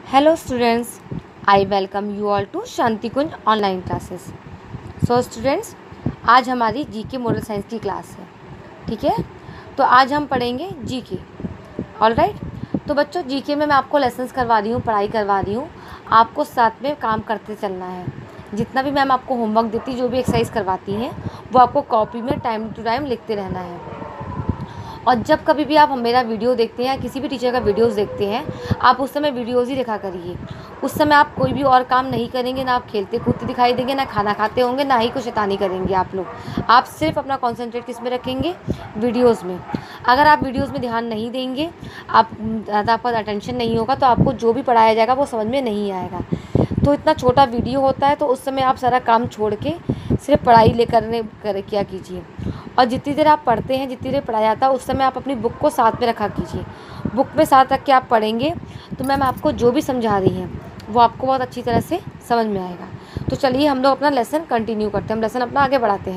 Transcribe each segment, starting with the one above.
Hello students, I welcome you all to Shanti Kunj online classes. So students, आज हमारी GK model science की class है। ठीक है, तो आज हम पढ़ेंगे जीके। ऑलराइट, तो बच्चों जीके में मैं आपको लेसन्स करवा रही हूँ, पढ़ाई करवा रही हूँ। आपको साथ में काम करते चलना है। जितना भी मैम आपको होमवर्क देती, जो भी एक्सरसाइज करवाती हैं, वो आपको कॉपी में टाइम टू टाइम लिखते रहना है। और जब कभी भी आप मेरा वीडियो देखते हैं या किसी भी टीचर का वीडियोस देखते हैं, आप उस समय वीडियोस ही देखा करिए। उस समय आप कोई भी और काम नहीं करेंगे, ना आप खेलते कूदते दिखाई देंगे, ना खाना खाते होंगे, ना ही कुछ शैतानी करेंगे आप लोग। आप सिर्फ अपना कॉन्सेंट्रेट किस में रखेंगे? वीडियोज़ में। अगर आप वीडियोज़ में ध्यान नहीं देंगे, आपका अटेंशन नहीं होगा, तो आपको जो भी पढ़ाया जाएगा वो समझ में नहीं आएगा। तो इतना छोटा वीडियो होता है, तो उस समय आप सारा काम छोड़ के सिर्फ पढ़ाई किया कीजिए। और जितनी देर आप पढ़ते हैं, जितनी देर पढ़ाया जाता है, उस समय आप अपनी बुक को साथ में रखा कीजिए। बुक में साथ रख के आप पढ़ेंगे तो मैम आपको जो भी समझा रही हैं वो आपको बहुत अच्छी तरह से समझ में आएगा। तो चलिए हम लोग अपना लेसन कंटिन्यू करते हैं, हम लेसन अपना आगे बढ़ाते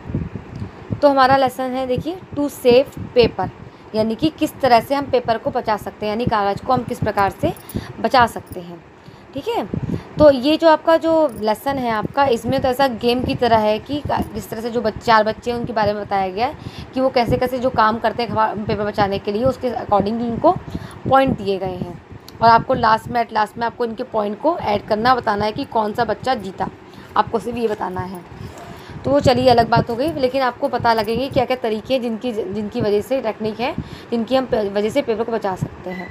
हैं। तो हमारा लेसन है, देखिए, टू सेव पेपर, यानी कि किस तरह से हम पेपर को बचा सकते हैं, यानी कागज़ को हम किस प्रकार से बचा सकते हैं। ठीक है, तो ये जो आपका जो लेसन है आपका, इसमें तो ऐसा गेम की तरह है कि किस तरह से जो चार बच्चे हैं उनके बारे में बताया गया है कि वो कैसे कैसे जो काम करते हैं पेपर बचाने के लिए, उसके अकॉर्डिंगली उनको पॉइंट दिए गए हैं। और आपको लास्ट में आपको इनके पॉइंट को ऐड करना, बताना है कि कौन सा बच्चा जीता, आपको सिर्फ ये बताना है। तो वो चलिए अलग बात हो गई, लेकिन आपको पता लगेंगे क्या क्या तरीके हैं जिनकी वजह से, टेक्निक है जिनकी हम वजह से पेपर को बचा सकते हैं।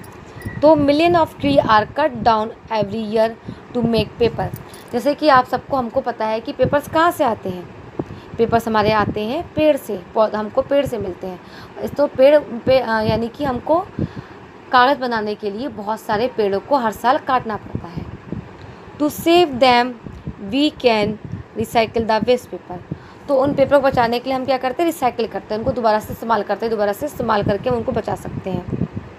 तो million of tree are cut down every year to make paper. जैसे कि आप सबको, हमको पता है कि पेपर्स कहाँ से आते हैं। पेपर्स हमारे आते हैं पेड़ से, हमको पेड़ से मिलते हैं। तो यानी कि हमको कागज़ बनाने के लिए बहुत सारे पेड़ों को हर साल काटना पड़ता है। To save them we can recycle the waste paper. तो उन पेपर को बचाने के लिए हम क्या करते हैं? रिसाइकिल करते हैं, उनको दोबारा से इस्तेमाल करके उनको बचा सकते हैं।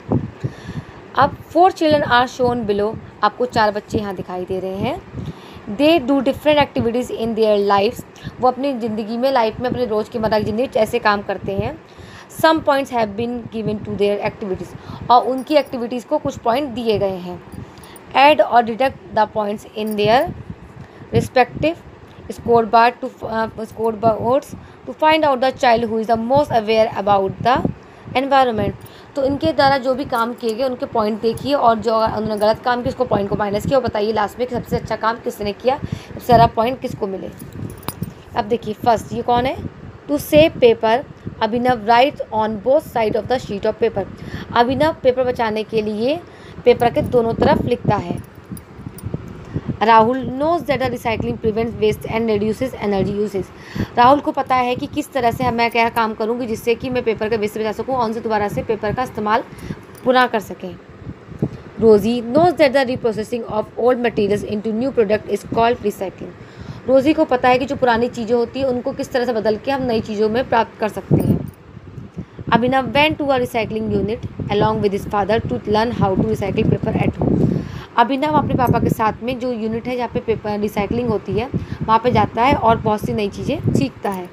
अब 4 चिल्ड्रन आर शोन बिलो, आपको 4 बच्चे यहाँ दिखाई दे रहे हैं। They do different activities in their lifes, वो अपनी ज़िंदगी में, लाइफ में, अपने रोज़मर्रा की ज़िंदगी ऐसे काम करते हैं। Some points have been given to their activities, और उनकी एक्टिविटीज़ को कुछ पॉइंट दिए गए हैं। ऐड और deduct the points in their respective scoreboards to find out the child who is the most aware about the environment। तो इनके द्वारा जो भी काम किए गए उनके पॉइंट देखिए, और जो उन्होंने गलत काम किया उसको पॉइंट को माइनस किया, और बताइए लास्ट में कि सबसे अच्छा काम किसने किया, सबसे ज़्यादा पॉइंट किसको मिले। अब देखिए फर्स्ट, ये कौन है? To save paper, Abhinav write on both side of the sheet of paper. Abhinav paper बचाने के लिए पेपर के दोनों तरफ लिखता है। Rahul knows that the recycling prevents waste and reduces energy usage. Rahul को पता है कि किस तरह से मैं क्या काम करूँगी जिससे कि मैं पेपर का वेस्ट बचा सकूँ और उनसे दोबारा से पेपर का इस्तेमाल पुनः कर सकें। Rosie knows that the reprocessing of old materials into new product is called recycling. Rosie को पता है कि जो पुरानी चीज़ें होती हैं उनको किस तरह से बदल के हम नई चीज़ों में प्राप्त कर सकते हैं। Abhinav went to a recycling unit along with his father to learn how to recycle paper at home. Abhinav अपने पापा के साथ में जो यूनिट है जहाँ पे पेपर रिसाइकलिंग होती है वहाँ पे जाता है और बहुत सी नई चीज़ें सीखता है।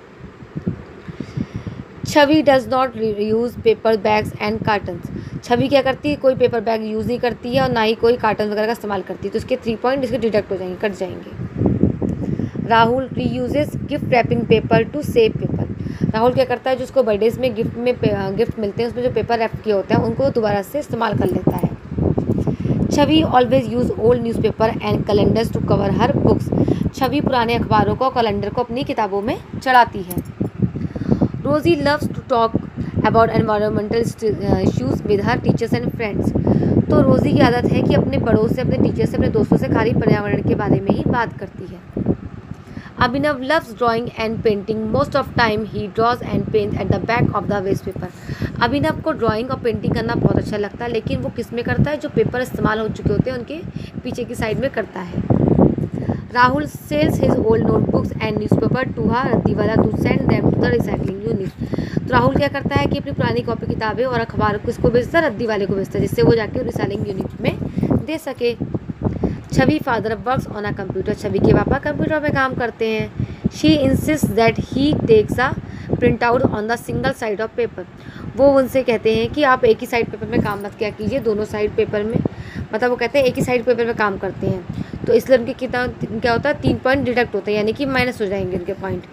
Chhavi does not use paper bags and cartons. Chhavi क्या करती है? कोई पेपर बैग यूज़ नहीं करती है और ना ही कोई कार्टन वगैरह का इस्तेमाल करती है। तो इसके 3 पॉइंट इसके डिडक्ट हो जाएंगे, कट जाएंगे। Rahul reuses gift wrapping paper to save paper. Rahul क्या करता है? जो उसको बर्थडेज में गिफ्ट मिलते हैं उसमें जो पेपर रैप किए होते हैं उनको दोबारा से इस्तेमाल कर लेता है। Chhavi always use old newspaper and calendars to cover her books. Chhavi पुराने अखबारों को, कैलेंडर को अपनी किताबों में चढ़ाती है। Rosie loves to talk about environmental issues with her teachers and friends. तो रोजी की आदत है कि अपने बड़ों से, अपने टीचर से, अपने दोस्तों से खाली पर्यावरण के बारे में ही बात करती है। Abhinav loves drawing and painting, most of time he draws and paint at the back of the waste paper. Abhinav को ड्राइंग और पेंटिंग करना बहुत अच्छा लगता है, लेकिन वो किस में करता है? जो पेपर इस्तेमाल हो चुके होते हैं उनके पीछे की साइड में करता है। Rahul sells his old notebooks and newspaper to raddiwala to send them to the recycling unit. तो राहुल क्या करता है कि अपनी पुरानी कॉपी किताबें और अखबार किसको बेचता है? रद्दी वाले को बेचता है, जिससे वो जाके रिसाइकलिंग यूनिट में दे सके। Chhavi father works on a computer. Chhavi के पापा कंप्यूटर पे काम करते हैं। She insist that he takes a print out on the single side of paper. वो उनसे कहते हैं कि आप एक ही साइड पेपर में काम मत किया कीजिए, दोनों साइड पेपर में मतलब वो कहते हैं एक ही साइड पेपर पे काम करते हैं, तो इसलिए उनके कितना क्या होता है 3 पॉइंट डिडक्ट होते हैं, यानी कि माइनस हो जाएंगे उनके point.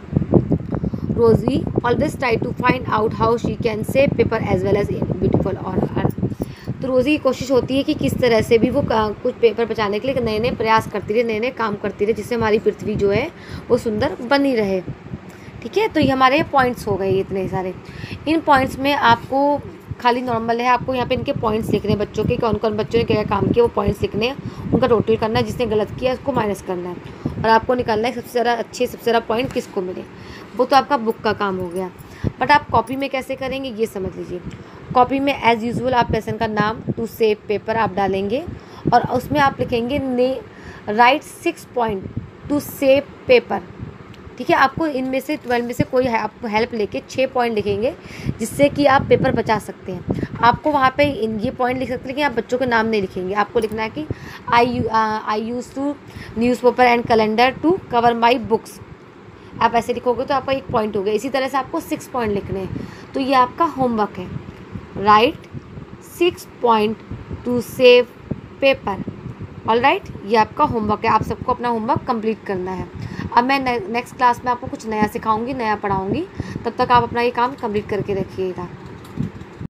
Rosie always try to find out how she can save paper as well as beautiful on earth. तो रोज़ी की कोशिश होती है कि किस तरह से भी वो कुछ पेपर बचाने के लिए नए नए प्रयास करती रहे, नए नए काम करती रहे, जिससे हमारी पृथ्वी जो है वो सुंदर बनी रहे। ठीक है, तो ये हमारे पॉइंट्स हो गए इतने सारे। इन पॉइंट्स में आपको खाली नॉर्मल है, आपको यहाँ पे इनके पॉइंट्स लिखने हैं, बच्चों के कौन कौन बच्चों ने क्या काम किया वो पॉइंट्स लिखने हैं, उनका टोटल करना है, जिसने गलत किया उसको माइनस करना है, और आपको निकालना है सबसे ज़्यादा अच्छे सबसे ज़्यादा पॉइंट किसको मिले। वो तो आपका बुक का काम हो गया। बट आप कॉपी में कैसे करेंगे ये समझ लीजिए। कॉपी में एज़ यूजुअल आप लेसन का नाम टू सेव पेपर आप डालेंगे, और उसमें आप लिखेंगे write 6 point to save paper. ठीक है, आपको इनमें से 12 में से कोई आपको हेल्प लेके 6 पॉइंट लिखेंगे, जिससे कि आप पेपर बचा सकते हैं। आपको वहाँ पे ये पॉइंट लिख सकते हैं, लेकिन आप बच्चों के नाम नहीं लिखेंगे। आपको लिखना है कि I use to newspaper and calendar to cover my books. आप ऐसे लिखोगे तो आपका 1 पॉइंट हो गया। इसी तरह से आपको 6 पॉइंट लिखने हैं। तो ये आपका होमवर्क है, write 6 point to save paper. All right, ये आपका होमवर्क है, आप सबको अपना होमवर्क कंप्लीट करना है। अब मैं नेक्स्ट क्लास में आपको कुछ नया सिखाऊंगी, नया पढ़ाऊंगी, तब तक आप अपना ये काम कंप्लीट करके रखिएगा।